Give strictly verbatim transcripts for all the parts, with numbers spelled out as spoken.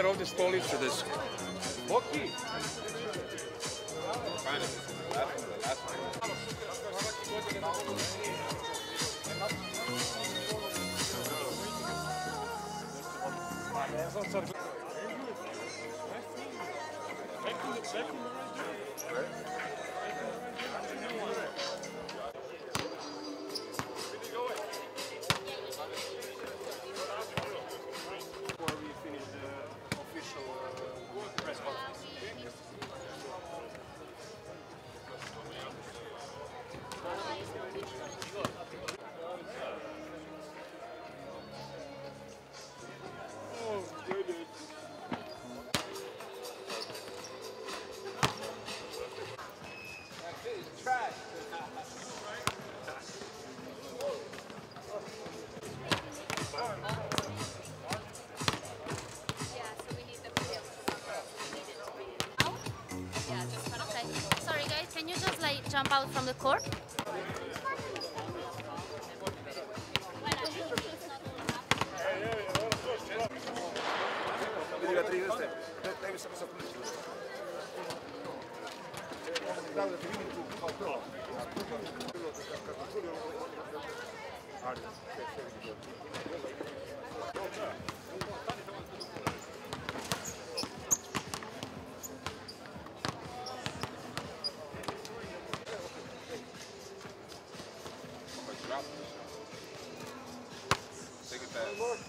ovde stolice da su. Boki! Ne znam sad... Can you just like jump out from the court? Take it back.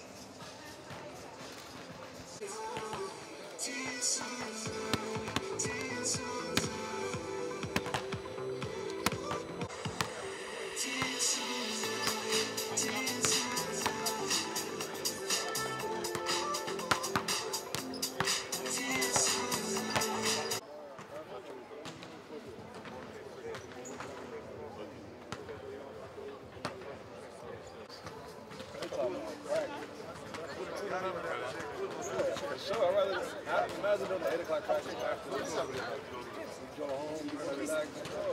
Sure, I'd rather, I imagine doing the eight o'clock practice afterwards. Go home, relax.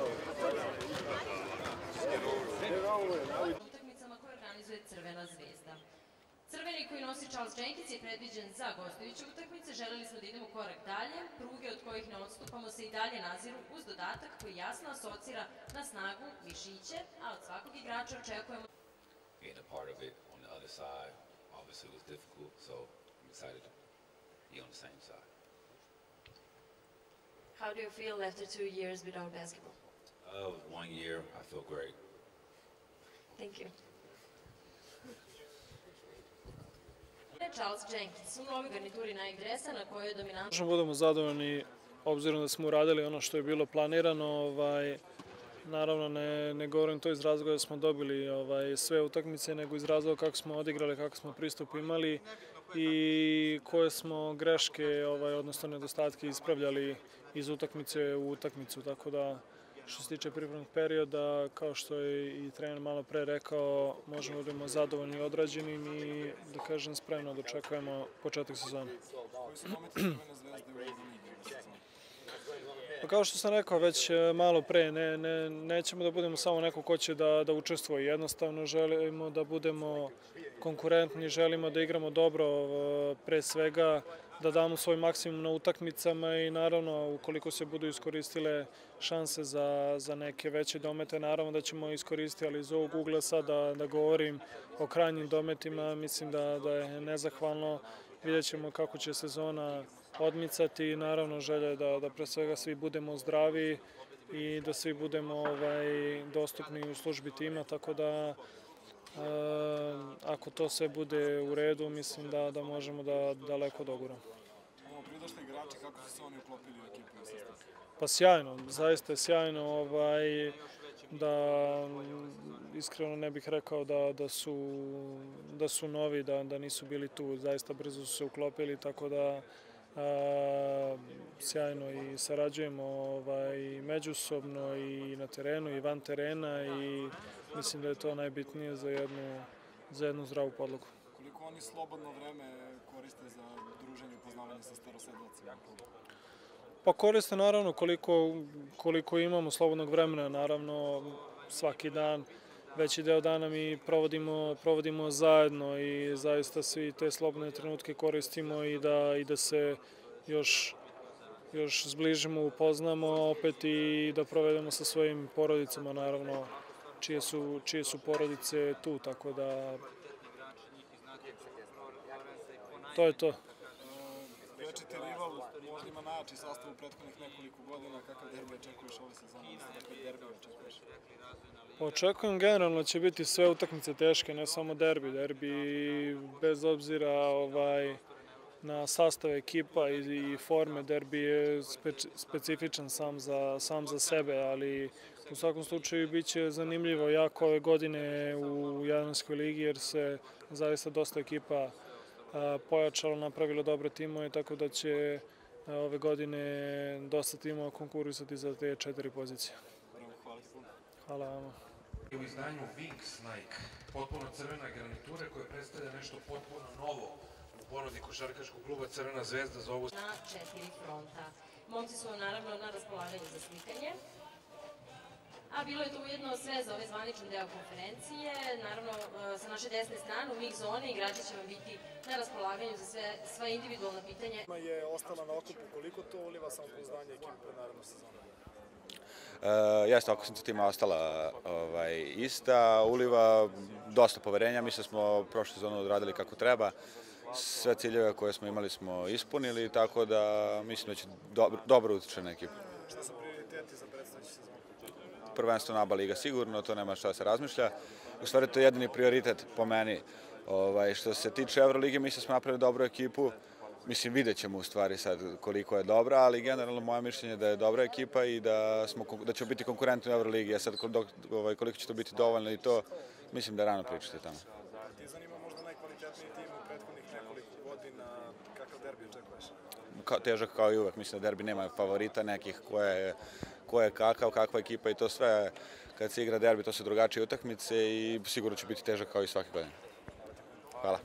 Utakmicama koje organizuje Crvena zvezda. Crveni koji nosi Charles Jenkins je predviđen za gostujuće utakmice. Želeli smo da idemo korak dalje. Pruge od kojih ne odstupamo se i dalje naziru uz dodatak koji jasno asocira na snagu mišiće, a od svakog igrača očekujemo... Being a part of it on the other side, obviously was difficult, so I'm excited to be on the same side. How do you feel after two years without basketball? Uh, with one year, I feel great. Thank you. Charles Jenkins u novoj garnituri Nike dresa na kojoj je dominantno... Možemo budemo zadovoljni obzirom da smo uradili ono što je bilo planirano. Ovaj, naravno ne, ne govorim to iz razloga da smo dobili ovaj, sve utakmice, nego iz razloga kako smo odigrali, kako smo pristup imali i koje smo greške, ovaj, odnosno nedostatke ispravljali iz utakmice u utakmicu. Tako da što se tiče pripremnog perioda, kao što je i trener malo pre rekao, možemo da budemo zadovoljni odrađenim i da kažem spremno da očekujemo početak sezone. Pa kao što sam rekao već malo pre, ne, ne, nećemo da budemo samo neko ko će da, da učestvuje. Jednostavno želimo da budemo konkurentni, želimo da igramo dobro, pre svega da damo svoj maksimum na utakmicama i naravno ukoliko se budu iskoristile šanse za, za neke veće domete, naravno da ćemo iskoristiti, ali iz ovog ugla sad da, da govorim o krajnjim dometima, mislim da, da je nezahvalno. Vidjet ćemo kako će sezona odmicati i naravno želja da, da pre svega svi budemo zdravi i da svi budemo ovaj, dostupni u službi tima, tako da e, ako to sve bude u redu, mislim da, da možemo da daleko doguramo. Ovo pridošli igrači, kako su se oni uklopili u ekipu? Pa sjajno, zaista je sjajno, ovaj, da iskreno ne bih rekao da, da, su, da su novi, da, da nisu bili tu, zaista brzo su se uklopili, tako da a, sjajno i sarađujemo ovaj, međusobno i na terenu i van terena i mislim da je to najbitnije za jednu, za jednu zdravu podlogu. Koliko oni slobodno vreme koriste za druženje i upoznavanje sa starosedlacima? Pa koriste naravno koliko, koliko imamo slobodnog vremena, naravno svaki dan veći deo dana mi provodimo, provodimo zajedno i zaista svi te slobodne trenutke koristimo i da, i da se još, još zbližimo, upoznamo opet i da provedemo sa svojim porodicama, naravno, čije su, čije su porodice tu, tako da to je to. Večiti rival možda ima najjači sastav u prethodnih nekoliko godina. Kakav derbi očekuješ ove sezone? Kakve derbi očekuješ? Očekujem generalno će biti sve utakmice teške, ne samo derbi. Derbi bez obzira ovaj, na sastav ekipa i, i forme, derbi je spe, specifičan sam za, sam za sebe, ali u svakom slučaju bit će zanimljivo jako ove godine u Jadranskoj ligi jer se zaista dosta ekipa pojačalo, napravilo dobre timove, tako da će ove godine dosta timova konkurisati za te četiri pozicije. Hvala vama. U izdanju Wings Nike, potpuno crvena garnitura koja predstavlja nešto potpuno novo u ponudi košarkaškog kluba Crvena zvezda za ovu... Na četiri fronta. Momci su naravno na raspolaganju za slikanje. A bilo je to ujedno sve za ovaj zvaničan deo konferencije. Naravno, sa naše desne strane u mix zone igrači će vam biti na raspolaganju za sve, sva individualna pitanja. Je ostala na okupu, koliko to uliva samopouzdanje ekipe naravno sezonu? Uh, jeste, okosnica tima ostala ovaj, ista, uliva dosta poverenja, mislim da smo prošlu sezonu odradili kako treba, sve ciljeve koje smo imali smo ispunili, tako da mislim da će dobro, dobro utiče na ekipu. Šta su prioriteti za predstojeću sezonu? Prvenstveno A B A liga sigurno, to nema šta da se razmišlja, u stvari to je jedini prioritet po meni. Ovaj, što se tiče Evrolige, mislim da smo napravili dobru ekipu. Mislim, vidjet ćemo u stvari sad koliko je dobra, ali generalno moje mišljenje je da je dobra ekipa i da, smo, da ćemo biti konkurentni u Euroligi. A sad ovaj, koliko će to biti dovoljno i to, mislim da je rano pričati tamo. Ti zanima možda najkvalitetniji tim u prethodnih nekoliko godina, kakav derbi očekuješ? Ka, težak kao i uvek, mislim da derbi nema favorita nekih ko je, ko je kakav, kakva ekipa i to sve. Kad se igra derbi, to su drugačije utakmice i sigurno će biti težak kao i svake godine. Hvala.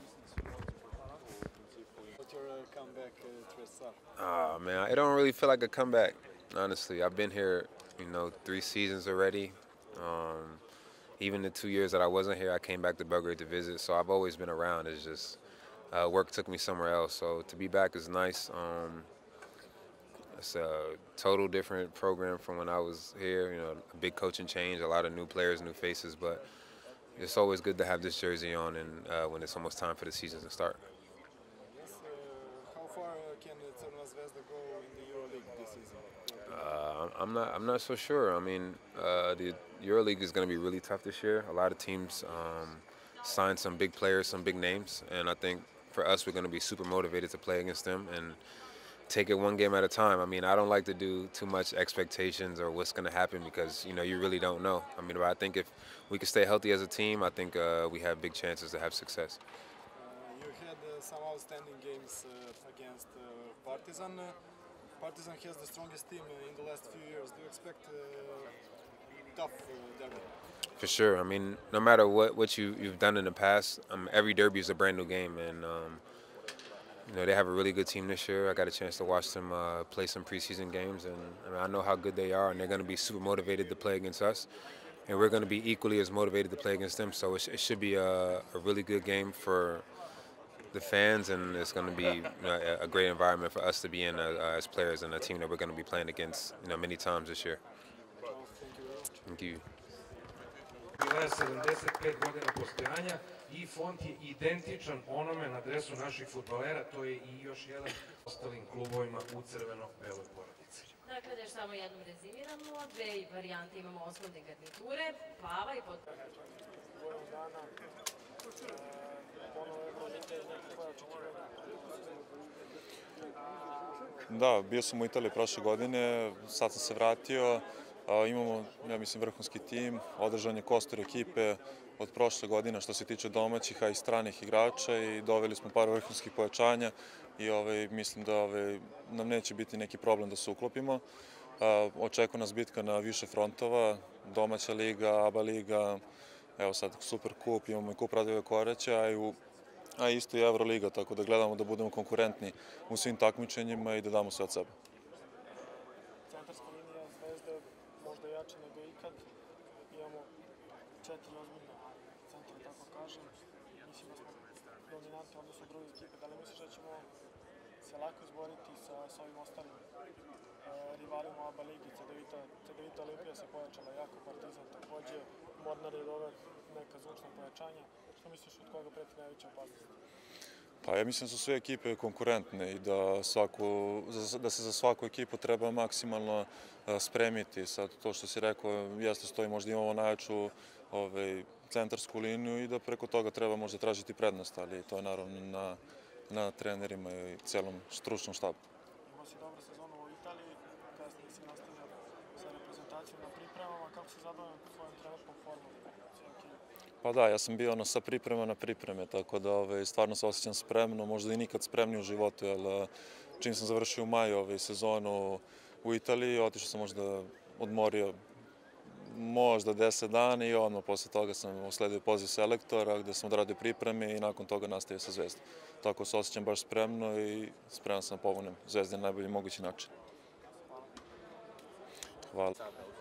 Ah, man, it don't really feel like a comeback, honestly. I've been here, you know, three seasons already. Um, even the two years that I wasn't here, I came back to Belgrade to visit, so I've always been around. It's just uh, work took me somewhere else, so to be back is nice. Um, it's a total different program from when I was here, you know, a big coaching change, a lot of new players, new faces, but it's always good to have this jersey on and uh, when it's almost time for the season to start. Uh, I'm not. I'm not so sure. I mean, uh, the EuroLeague is going to be really tough this year. A lot of teams um, signed some big players, some big names, and I think for us, we're going to be super motivated to play against them and take it one game at a time. I mean, I don't like to do too much expectations or what's going to happen because you know you really don't know. I mean, but I think if we can stay healthy as a team, I think uh, we have big chances to have success. Uh, you had uh, some outstanding games uh, against uh, Partizan. Partizan has the strongest team in the last few years. Do you expect a tough uh, derby? For sure. I mean, no matter what, what you, you've done in the past, um, every derby is a brand new game. And, um, you know, they have a really good team this year. I got a chance to watch them uh, play some preseason games. And I, mean, I know how good they are, and they're going to be super motivated to play against us. And we're going to be equally as motivated to play against them. So it, sh it should be a, a really good game for the fans, and it's going to be you know, a great environment for us to be in uh, as players and a team that we're going to be playing against you know, many times this year. Thank you. Bila je sedamdeset pet godina postojanja i font je identičan onome na dresu naših fudbalera, to je i još jedan ostalim klubovima u crveno-beloj porodici. Dakle, da još samo jednom rezimiramo, dve varijante imamo osnovne garniture, plava i potpuno. Da, bio sam u Italiji prošle godine, sad sam se vratio, imamo, ja mislim, vrhunski tim, održan je kostur ekipe od prošle godine što se tiče domaćih, a i stranih igrača i doveli smo par vrhunskih pojačanja i ovaj, mislim da ovaj, nam neće biti neki problem da se uklopimo. Očekuje nas bitka na više frontova, domaća liga, A B A liga, evo sad Super kup, imamo i kup Radivojla Koraća, a i u a isto i Euroliga, tako da gledamo da budemo konkurentni u svim takmičenjima i da damo sve od sebe. Centarska linija Zvezde možda jača nego ikad. Imamo četiri ozbiljne centra, tako kažem. Mislim da smo dominantni odnosno druge ekipe. Da li misliš da ćemo se lako izboriti sa, sa ovim ostalim e, rivalima u ABA ligi? Cedevita, Cedevita Olimpija se pojačala jako, Partizan takođe, Mornar je doveo neka zvučna pojačanja. Što misliš od koga preti najveća opasnost? Pa ja mislim da su sve ekipe konkurentne i da, svaku, da se za svaku ekipu treba maksimalno spremiti. Sad to što si rekao, jeste stoji, možda imamo najjaču ovaj, centarsku liniju i da preko toga treba možda tražiti prednost, ali to je naravno na, na trenerima i celom stručnom štabu. Imao si dobru sezonu u Italiji, kasnije si nastavio sa reprezentacijom na pripremama. Kako si zadovoljan svojom trenutnom formom? Pa da, ja sam bio ono, sa priprema na pripreme, tako da ovaj, stvarno se osjećam spremno, možda i nikad spremniji u životu, jer čim sam završio u maju ovaj, sezonu u Italiji, otišao sam možda odmorio možda deset dana i odmah posle toga sam usledio poziv selektora gde sam odradio pripreme i nakon toga nastavio sa Zvezdom. Tako se osjećam baš spremno i spreman sam da pomognem Zvezdi na najbolji mogući način. Hvala.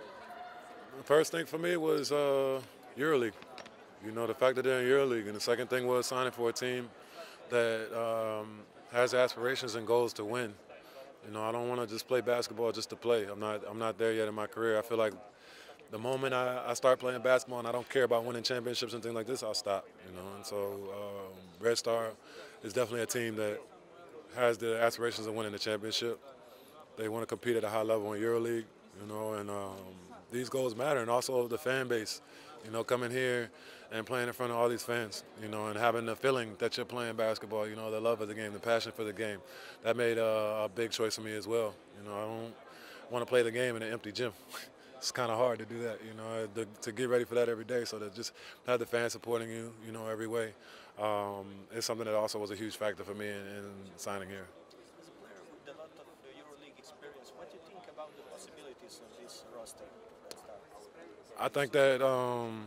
The first thing for me was uh, EuroLeague. You know, the fact that they're in EuroLeague, and the second thing was signing for a team that um, has aspirations and goals to win. You know, I don't want to just play basketball just to play. I'm not. I'm not there yet in my career. I feel like the moment I, I start playing basketball and I don't care about winning championships and things like this, I'll stop. You know, and so um, Red Star is definitely a team that has the aspirations of winning the championship. They want to compete at a high level in EuroLeague. You know, and um, these goals matter, and also the fan base. You know, coming here and playing in front of all these fans, you know, and having the feeling that you're playing basketball, you know, the love of the game, the passion for the game. That made a, a big choice for me as well. You know, I don't want to play the game in an empty gym. It's kind of hard to do that, you know, to, to get ready for that every day. So to just have the fans supporting you, you know, every way, um, is something that also was a huge factor for me in, in signing here. As a player with a lot of EuroLeague experience, what do you think about the possibilities of this roster? I think that um,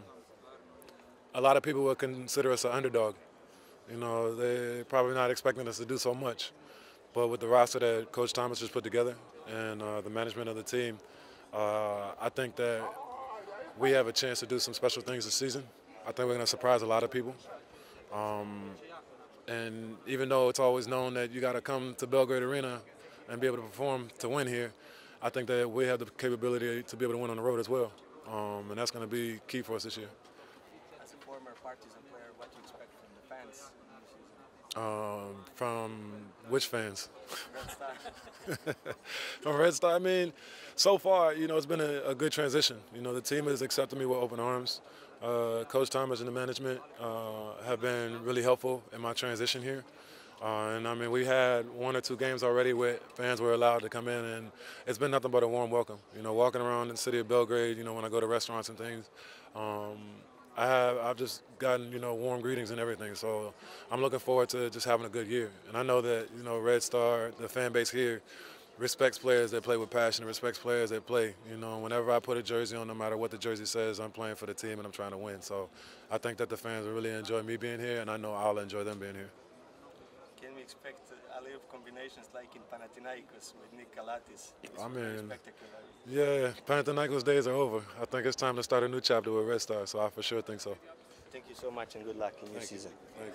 a lot of people would consider us an underdog. You know, they're probably not expecting us to do so much. But with the roster that Coach Thomas just put together and uh, the management of the team, uh, I think that we have a chance to do some special things this season. I think we're going to surprise a lot of people. Um, and even though it's always known that you got to come to Belgrade Arena and be able to perform to win here, I think that we have the capability to be able to win on the road as well. Um, and that's going to be key for us this year. As a former Partizan player, what do you expect from the fans in the season? Um, from which fans? Red Star. From Red Star, I mean, so far, you know, it's been a, a good transition. You know, the team has accepted me with open arms. Uh, Coach Thomas and the management uh, have been really helpful in my transition here. Uh, and I mean, we had one or two games already where fans were allowed to come in, and it's been nothing but a warm welcome. You know, walking around in the city of Belgrade, you know, when I go to restaurants and things, um, I have, I've just gotten, you know, warm greetings and everything. So I'm looking forward to just having a good year. And I know that, you know, Red Star, the fan base here, respects players that play with passion, respects players that play. You know, whenever I put a jersey on, no matter what the jersey says, I'm playing for the team and I'm trying to win. So I think that the fans will really enjoy me being here, and I know I'll enjoy them being here. Can we expect a lot of combinations like in Panathinaikos with Nick Galatis? I mean, yeah, Panathinaikos days are over. I think it's time to start a new chapter with Red Star, so I for sure think so. Thank you so much and good luck in your season.